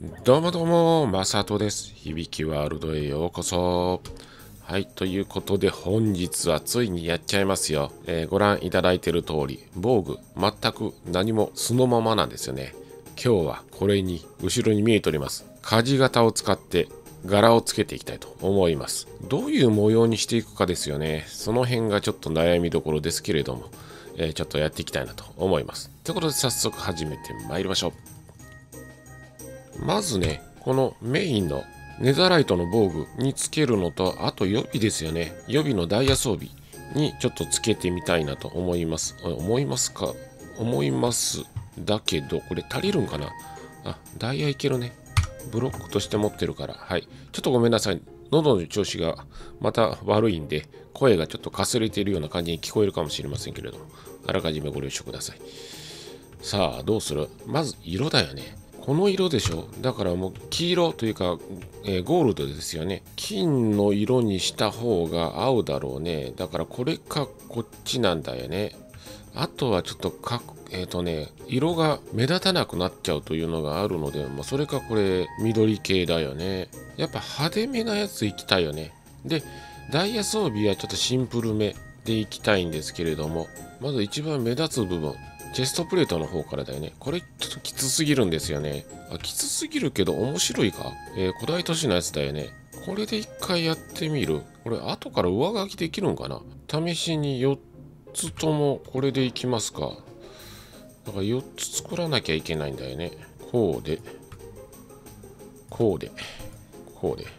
どうもどうも、まさとです。響きワールドへようこそ。はい、ということで本日はついにやっちゃいますよ。ご覧いただいている通り、防具、全く何も素のままなんですよね。今日はこれに、後ろに見えております。鍛冶型を使って柄をつけていきたいと思います。どういう模様にしていくかですよね。その辺がちょっと悩みどころですけれども、ちょっとやっていきたいなと思います。ということで早速始めてまいりましょう。まずね、このメインのネザライトの防具につけるのと、あと予備ですよね。予備のダイヤ装備にちょっとつけてみたいなと思います。思いますか？思います。だけど、これ足りるんかな？あ、ダイヤいけるね。ブロックとして持ってるから。はい。ちょっとごめんなさい。喉の調子がまた悪いんで、声がちょっとかすれているような感じに聞こえるかもしれませんけれども、あらかじめご了承ください。さあ、どうする？まず色だよね。この色でしょ。だからもう黄色というか、ゴールドですよね。金の色にした方が合うだろうね。だからこれかこっちなんだよね。あとはちょっと色が目立たなくなっちゃうというのがあるので、それかこれ緑系だよね。やっぱ派手めなやついきたいよね。で、ダイヤ装備はちょっとシンプルめでいきたいんですけれども、まず一番目立つ部分。チェストプレートの方からだよね。これちょっときつすぎるんですよね。きつすぎるけど面白いか？古代都市のやつだよね。これで一回やってみる。これ後から上書きできるんかな？試しに4つともこれでいきますか。だから4つ作らなきゃいけないんだよね。こうで、こうで、こうで。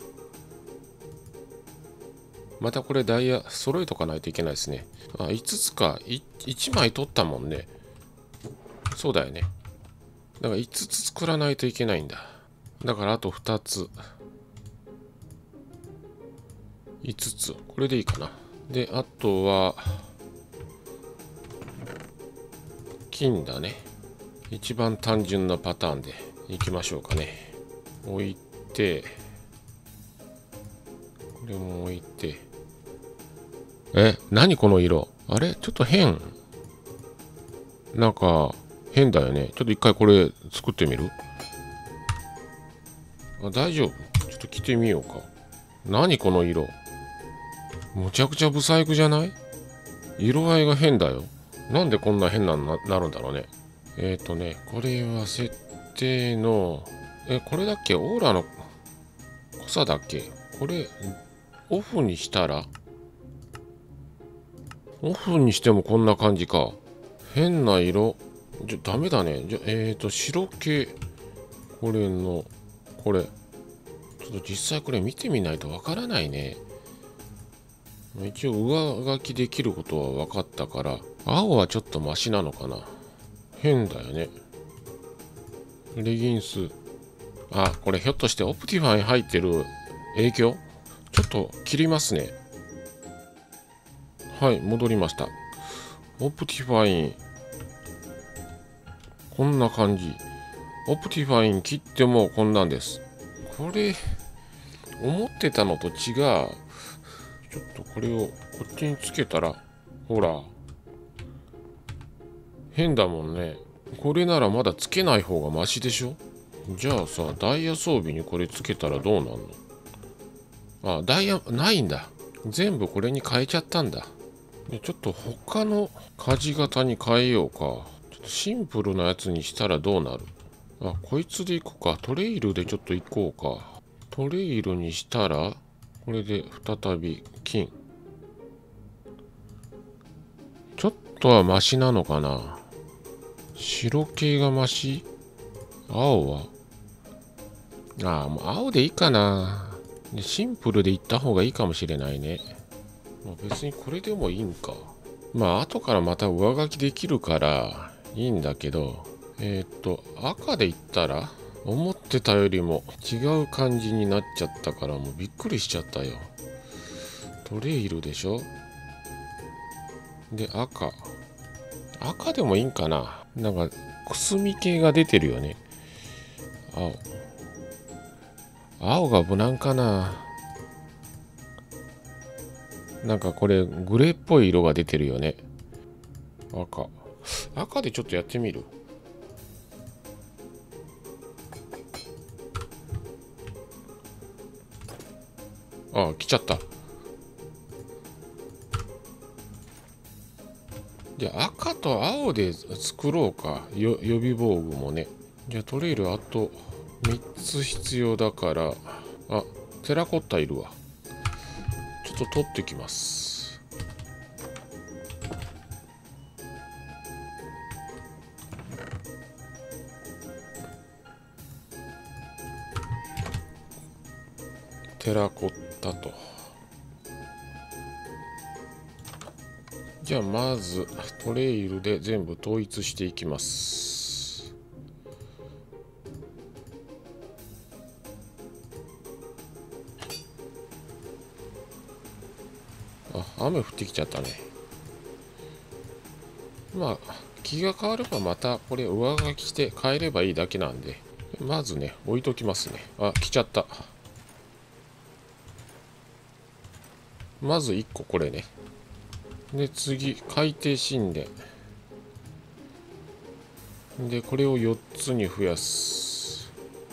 またこれダイヤ揃えとかないといけないですね。5つか。1枚取ったもんね。そうだよね。だから5つ作らないといけないんだ。だからあと2つ。5つ。これでいいかな。で、あとは、金だね。一番単純なパターンでいきましょうかね。置いて、これも置いて。何この色？あれちょっと変。なんか、変だよね。ちょっと一回これ作ってみる？大丈夫？ちょっと着てみようか。何この色？むちゃくちゃブサイクじゃない？色合いが変だよ。なんでこんな変なのなるんだろうね。これは設定の、これだっけ？オーラの濃さだっけ？これ、オフにしたら？オフにしてもこんな感じか。変な色。ダメだね。白系。これの、これ。ちょっと実際これ見てみないとわからないね。一応上書きできることは分かったから、青はちょっとマシなのかな。変だよね。レギンス。これひょっとしてオプティファに入ってる影響？ちょっと切りますね。はい、戻りました。オプティファイン。こんな感じ。オプティファイン切ってもこんなんです。これ、思ってたのと違う。ちょっとこれをこっちにつけたら、ほら、変だもんね。これならまだつけない方がマシでしょ？じゃあさ、ダイヤ装備にこれつけたらどうなんの？ダイヤないんだ。全部これに変えちゃったんだ。ちょっと他の鍛冶型に変えようか。ちょっとシンプルなやつにしたらどうなる？こいつでいこうか。トレイルでちょっといこうか。トレイルにしたら、これで再び金。ちょっとはマシなのかな。白系がマシ？青は？もう青でいいかな。シンプルでいった方がいいかもしれないね。別にこれでもいいんか。後からまた上書きできるからいいんだけど、赤で言ったら思ってたよりも違う感じになっちゃったからもうびっくりしちゃったよ。トレイルでしょ？で、赤でもいいんかな。なんかくすみ系が出てるよね。青が無難かな。なんかこれグレーっぽい色が出てるよね。赤でちょっとやってみる。 あ、来ちゃった。じゃあ赤と青で作ろうか。予備防具もね。じゃあトレイルあと3つ必要だから、あ、テラコッタいるわ。ちょっと取ってきます。テラコッタと。じゃあまずトレイルで全部統一していきます。あ、雨降ってきちゃったね。まあ気が変わればまたこれ上書きして変えればいいだけなんで、まずね置いときますね。あ、来ちゃった。まず1個これね。で次海底神殿で、これを4つに増やす。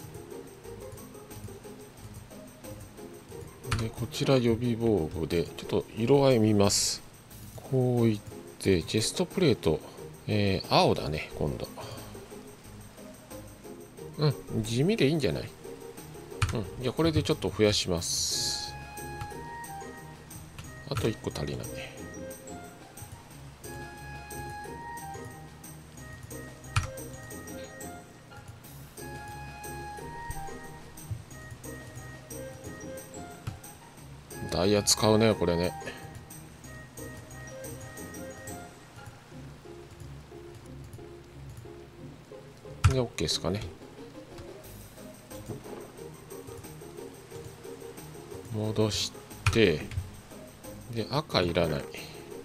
でこちら予備防具でちょっと色合い見ます。こういってチェストプレート、青だね今度。地味でいいんじゃない。じゃあこれでちょっと増やします。あと1個足りない。ダイヤ使うねこれね。で OK ですかね。戻してで赤いらない。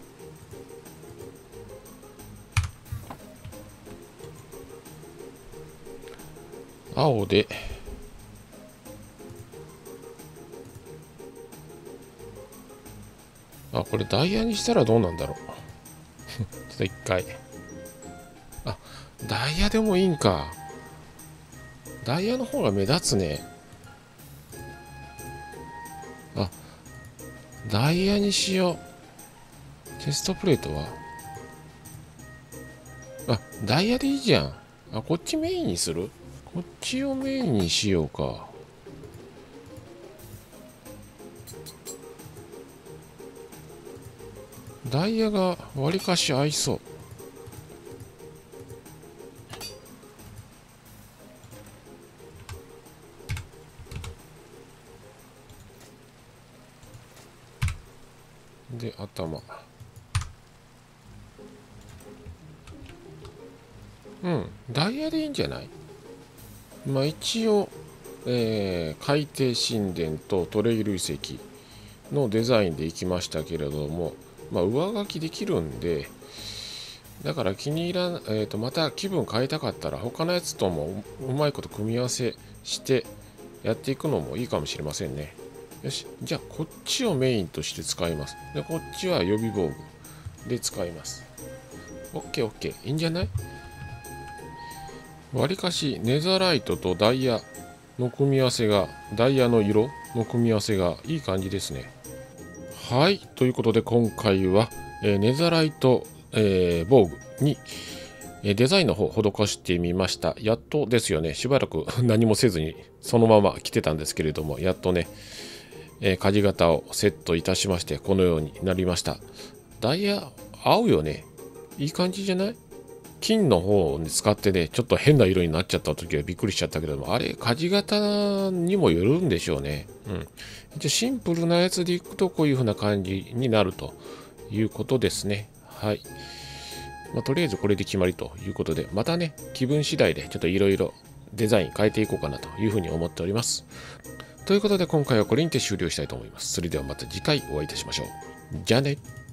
青でこれダイヤにしたらどうなんだろう。ちょっと一回。ダイヤでもいいんか。ダイヤの方が目立つね。ダイヤにしよう。チェストプレートはダイヤでいいじゃん。こっちメインにする？こっちをメインにしようか。ダイヤがわりかし合いそう。で頭、ダイヤでいいんじゃない。まあ一応、海底神殿とトレイル遺跡のデザインでいきましたけれども、上書きできるんで、だから気に入らな、また気分変えたかったら他のやつともうまいこと組み合わせしてやっていくのもいいかもしれませんね。よし、じゃあこっちをメインとして使います。でこっちは予備防具で使います。 OKOK いいんじゃない。わりかしネザライトとダイヤの組み合わせが、ダイヤの色の組み合わせがいい感じですね。はい、ということで今回は、ネザライト、防具にデザインの方施してみました。やっとですよね。しばらく何もせずにそのまま来てたんですけれども、やっとね、舵型をセットいたしましてこのようになりました。ダイヤ合うよね。いい感じじゃない？金の方に使ってね、ちょっと変な色になっちゃった時はびっくりしちゃったけども、あれ舵型にもよるんでしょうね。一応シンプルなやつでいくとこういう風な感じになるということですね。はい。とりあえずこれで決まりということで、またね、気分次第でちょっといろいろデザイン変えていこうかなというふうに思っております。ということで今回はこれにて終了したいと思います。それではまた次回お会いいたしましょう。じゃあね。